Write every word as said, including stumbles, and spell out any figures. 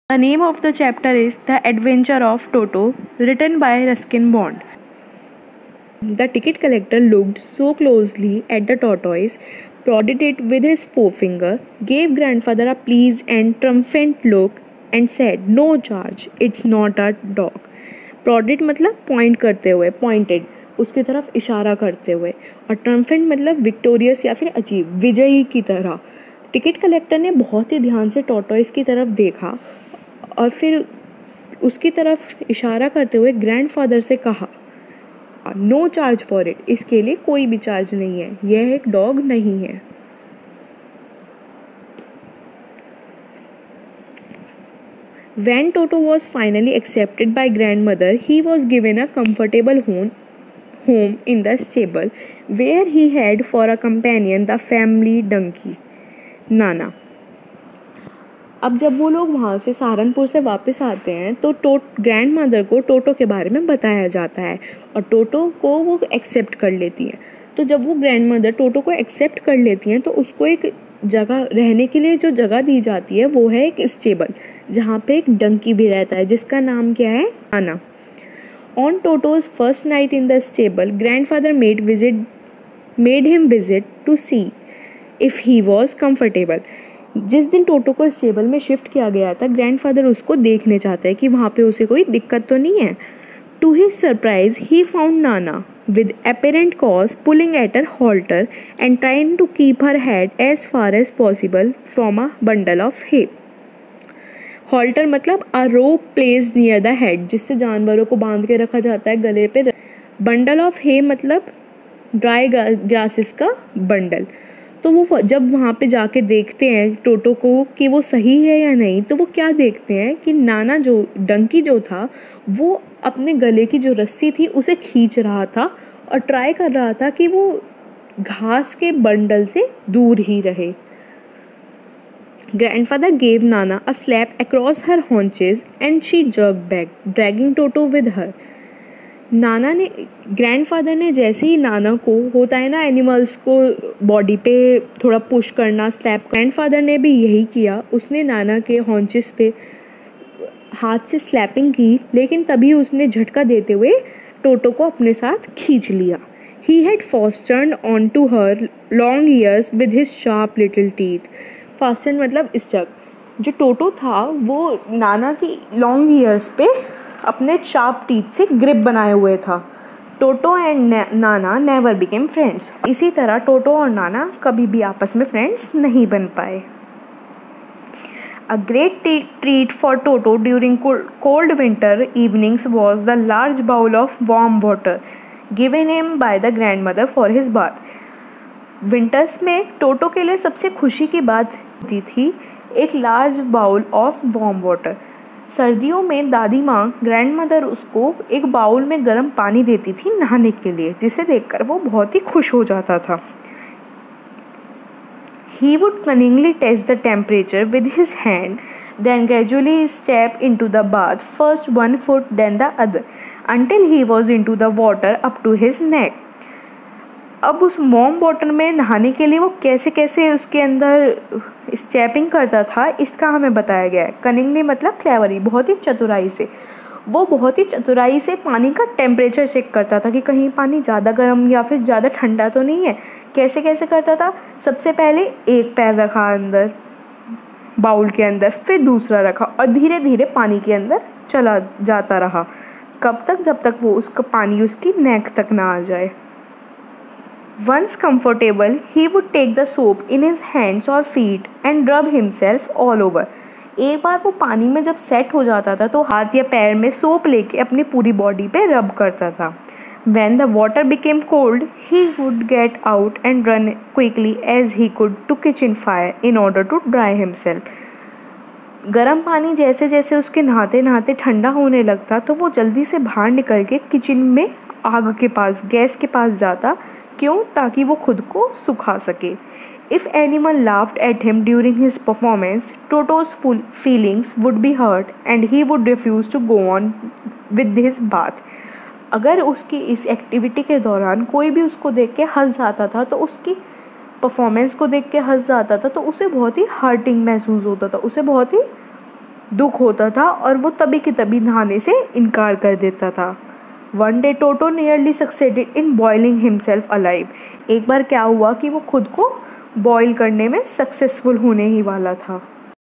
The name of the chapter is The Adventure of Toto, written by Ruskin Bond. The ticket collector looked so closely at the tortoise, prodded it with his forefinger, gave grandfather a pleased and triumphant look, and said, "No charge, it's not a dog." Prodded मतलब point करते हुए, pointed, उसकी तरफ इशारा करते हुए, और triumphant मतलब victorious या फिर अजीब, विजयी की तरह। टिकट कलेक्टर ने बहुत ही ध्यान से टॉर्टोइस की तरफ देखा और फिर उसकी तरफ इशारा करते हुए ग्रैंडफादर से कहा, नो चार्ज फॉर इट, इसके लिए कोई भी चार्ज नहीं है, यह एक डॉग नहीं है। When Toto was finally accepted by grandmother, he was given a comfortable home home in the stable, where he had for a companion the family donkey, नाना। अब जब वो लोग वहाँ से सहारनपुर से वापस आते हैं तो टोट ग्रैंड मदर को टोटो के बारे में बताया जाता है और टोटो को वो एक्सेप्ट कर लेती हैं। तो जब वो ग्रैंड मदर टोटो को एक्सेप्ट कर लेती हैं तो उसको एक जगह रहने के लिए जो जगह दी जाती है वो है एक स्टेबल, जहाँ पे एक डंकी भी रहता है जिसका नाम क्या है, Nana. On Toto's first night in the stable, grandfather made visit made him visit to see if he was comfortable. जिस दिन टोटो को स्टेबल में शिफ्ट किया गया था, ग्रैंडफादर उसको देखने चाहते हैं कि वहाँ पे उसे कोई दिक्कत तो नहीं है। To his surprise he found Nana with apparent cause pulling at her halter and trying to keep her head as far as possible from a bundle of hay. halter मतलब a rope placed near the head, जिससे जानवरों को बांध के रखा जाता है गले पे। bundle of hay मतलब ड्राई ग्रासेस का बंडल। तो वो जब वहाँ पे जाके देखते हैं टोटो को कि वो सही है या नहीं, तो वो क्या देखते हैं कि नाना जो डंकी जो था वो अपने गले की जो रस्सी थी उसे खींच रहा था और ट्राई कर रहा था कि वो घास के बंडल से दूर ही रहे। Grandfather gave Nana a slap across her haunches and she jerked back, dragging Toto with her. नाना ने ग्रैंडफादर ने जैसे ही नाना को होता है ना एनिमल्स को बॉडी पे थोड़ा पुश करना, स्लैप, ग्रैंडफादर ने भी यही किया। उसने नाना के हॉन्चेस पे हाथ से स्लैपिंग की, लेकिन तभी उसने झटका देते हुए टोटो को अपने साथ खींच लिया। He had fastened on to her long ears with his sharp little teeth. Fasten मतलब स्टक। जो टोटो था वो नाना की लॉन्ग ईयर्स पे अपने शार्प टीथ से ग्रिप बनाए हुए था। Toto and Nana never became friends. इसी तरह टोटो और नाना कभी भी आपस में फ्रेंड्स नहीं बन पाए। A great treat for Toto during cold winter evenings was the large bowl of warm water given him by the grandmother for his bath. Winters में टोटो के लिए सबसे खुशी की बात होती थी एक large bowl of warm water. सर्दियों में दादी माँ ग्रैंडमदर उसको एक बाउल में गर्म पानी देती थी नहाने के लिए, जिसे देखकर वो बहुत ही खुश हो जाता था। He would cunningly test the temperature with his hand, then gradually step into the bath, first one foot then the other, until he was into the water up to his neck. अब उस warm water में नहाने के लिए वो कैसे कैसे उसके अंदर स्टेपिंग करता था, इसका हमें बताया गया है। कनिंगली मतलब क्लेवरी, बहुत ही चतुराई से। वो बहुत ही चतुराई से पानी का टेम्परेचर चेक करता था कि कहीं पानी ज़्यादा गर्म या फिर ज़्यादा ठंडा तो नहीं है। कैसे कैसे करता था, सबसे पहले एक पैर रखा अंदर बाउल के अंदर, फिर दूसरा रखा और धीरे धीरे पानी के अंदर चला जाता रहा। कब तक, जब तक वो उसका पानी उसकी नेक तक ना आ जाए। Once comfortable, he would take the soap in his hands or feet and rub himself all over. एक बार वो पानी में जब सेट हो जाता था तो हाथ या पैर में सोप लेके अपनी पूरी बॉडी पे रब करता था। When the water became cold, he would get out and run quickly as he could to kitchen fire in order to dry himself. गर्म पानी जैसे जैसे उसके नहाते नहाते ठंडा होने लगता तो वो जल्दी से बाहर निकल के किचन में आग के पास, गैस के पास जाता। क्यों? ताकि वो खुद को सुखा सके। If anyone laughed at him during his performance, Toto's feelings would be hurt and he would refuse to go on with his bath. अगर उसकी इस एक्टिविटी के दौरान कोई भी उसको देख के हंस जाता था, तो उसकी परफॉर्मेंस को देख के हंस जाता था, तो उसे बहुत ही हर्टिंग महसूस होता था, उसे बहुत ही दुख होता था और वो तभी के तभी नहाने से इनकार कर देता था। One day Toto nearly succeeded in boiling himself alive. एक बार क्या हुआ कि वो खुद को बॉईल करने में सक्सेसफुल होने ही वाला था।